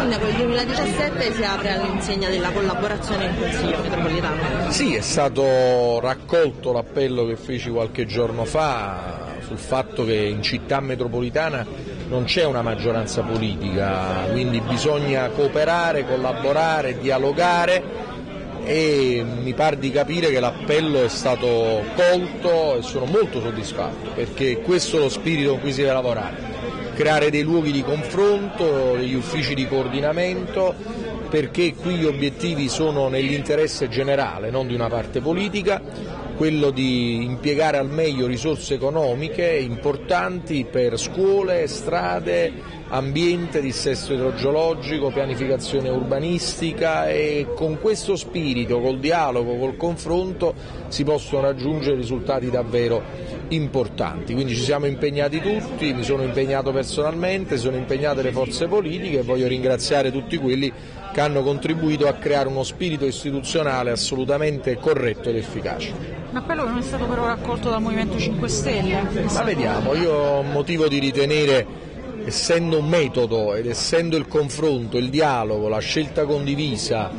sindaco, il 2017 si apre all'insegna della collaborazione in Consiglio metropolitano. Sì, è stato raccolto l'appello che feci qualche giorno fa sul fatto che in città metropolitana non c'è una maggioranza politica, quindi bisogna cooperare, collaborare, dialogare, e mi pare di capire che l'appello è stato colto e sono molto soddisfatto, perché questo è lo spirito con cui si deve lavorare: creare dei luoghi di confronto, degli uffici di coordinamento, perché qui gli obiettivi sono nell'interesse generale, non di una parte politica, quello di impiegare al meglio risorse economiche importanti per scuole, strade, ambiente, dissesto idrogeologico, pianificazione urbanistica, e con questo spirito, col dialogo, col confronto si possono raggiungere risultati davvero importanti. Quindi ci siamo impegnati tutti, mi sono impegnato personalmente, sono impegnate le forze politiche e voglio ringraziare tutti quelli che hanno contribuito a creare uno spirito istituzionale assolutamente corretto ed efficace. Un appello che non è stato però raccolto dal Movimento 5 Stelle. Ma vediamo, io ho motivo di ritenere, essendo un metodo ed essendo il confronto, il dialogo, la scelta condivisa,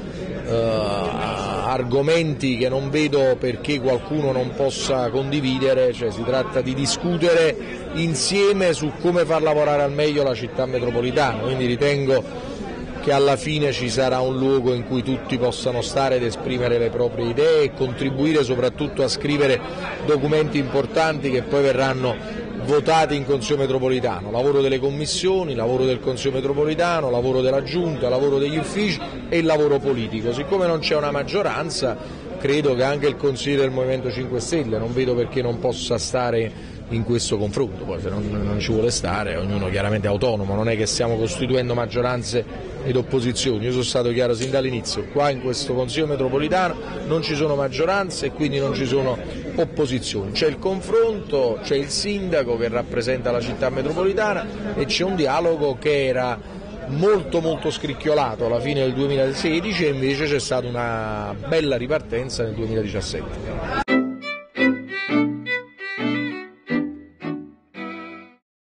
argomenti che non vedo perché qualcuno non possa condividere, cioè si tratta di discutere insieme su come far lavorare al meglio la città metropolitana, quindi ritengo che alla fine ci sarà un luogo in cui tutti possano stare ed esprimere le proprie idee e contribuire soprattutto a scrivere documenti importanti che poi verranno votati in Consiglio metropolitano. Lavoro delle commissioni, lavoro del Consiglio metropolitano, lavoro della Giunta, lavoro degli uffici e il lavoro politico. Siccome non c'è una maggioranza, credo che anche il Consiglio del Movimento 5 Stelle non vedo perché non possa stare in questo confronto. Poi se non ci vuole stare, ognuno chiaramente è autonomo, non è che stiamo costituendo maggioranze ed opposizioni. Io sono stato chiaro sin dall'inizio: qua in questo Consiglio metropolitano non ci sono maggioranze e quindi non ci sono opposizioni, c'è il confronto, c'è il sindaco che rappresenta la città metropolitana e c'è un dialogo che era molto scricchiolato alla fine del 2016 e invece c'è stata una bella ripartenza nel 2017.